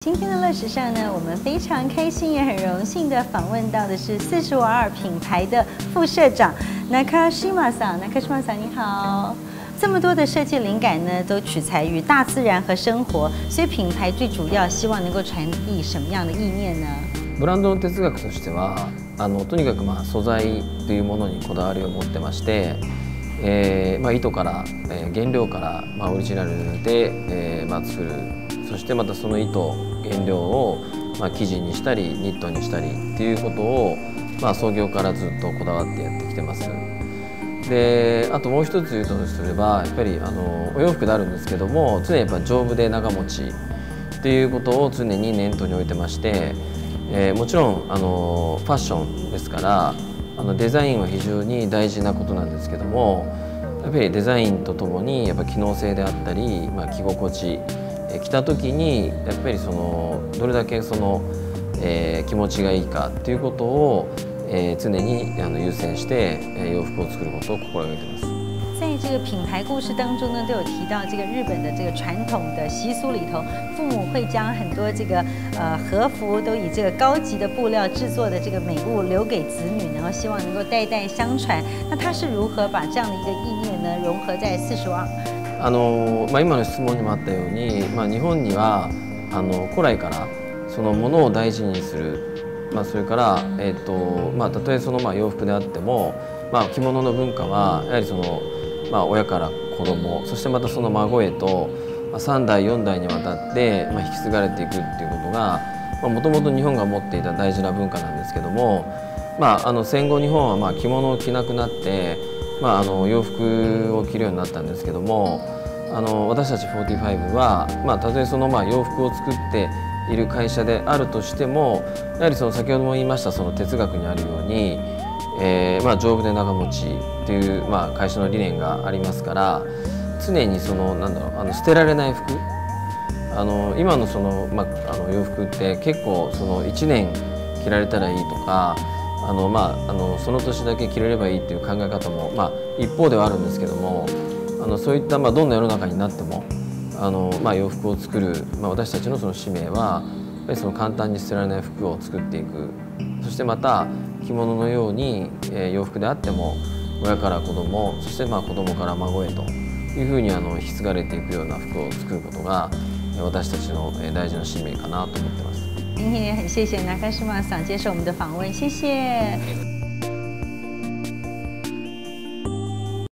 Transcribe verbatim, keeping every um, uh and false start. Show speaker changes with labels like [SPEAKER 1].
[SPEAKER 1] 今天的乐时尚呢，我们非常开心也很荣幸的访问到的是四十五 R 品牌的副社长 Nakashima さん。Nakashima さん你好。这么多的设计灵感呢，都取材于大自然和生活，所以品牌最主要希望能够传递什么样的意念呢？
[SPEAKER 2] ブランドの哲学としては、あのとにかくまあ素材というものにこだわりを持ってまして、えーまあ、糸から、えー、原料からまあオリジナルで、えーまあ、作る。そしてまたその糸原料をまあ生地にしたりニットにしたりっていうことをまあ創業からずっとこだわってやってきてます。であともう一つ言うとすればやっぱりあのお洋服であるんですけども常にやっぱ丈夫で長持ちっていうことを常に念頭に置いてまして、えー、もちろんあのファッションですからあのデザインは非常に大事なことなんですけどもやっぱりデザインとともにやっぱ機能性であったり、まあ、着心地着た時にやっぱりそのどれだけその、えー、気持ちがいいかっていうことを、えー、常にあの優先して、えー、洋服を作ることを心がけています。
[SPEAKER 1] 在这个品牌故事当中呢，都有提到这个日本的这个传统的习俗里头，父母会将很多这个呃和服都以这个高级的布料制作的这个美物留给子女，然后希望能够代代相传。那他是如何把这样的一个意念呢融合在四十二？
[SPEAKER 2] あのまあ、今の質問にもあったように、まあ、日本にはあの古来からそのものを大事にする、まあ、それから、えーとまあ、たとえそのまあ洋服であっても、まあ、着物の文化はやはりその、まあ、親から子供そしてまたその孫へと、まあ、さんだいよんだいにわたって、まあ、引き継がれていくっていうことがもともと日本が持っていた大事な文化なんですけども、まあ、あの戦後日本はまあ着物を着なくなってまあ、あの洋服を着るようになったんですけどもあの私たちフォーティファイブは、まあ、たとえそのまあ洋服を作っている会社であるとしてもやはりその先ほども言いましたその哲学にあるように、えーまあ、丈夫で長持ちという、まあ、会社の理念がありますから常にそのなんだろうあの捨てられない服あの今のその、まあ、あの洋服って結構そのいちねん着られたらいいとかあのまあ、あのその年だけ着れればいいっていう考え方も、まあ、一方ではあるんですけどもあのそういった、まあ、どんな世の中になってもあの、まあ、洋服を作る、まあ、私たちのその使命はやっぱりその簡単に捨てられない服を作っていくそしてまた着物のように、えー、洋服であっても親から子供そしてまあ子供から孫へというふうにあの引き継がれていくような服を作ることが私たちの大事な使命かなと思ってます。
[SPEAKER 1] 今天也很谢谢 Nakashima さん接受我们的访问，谢谢。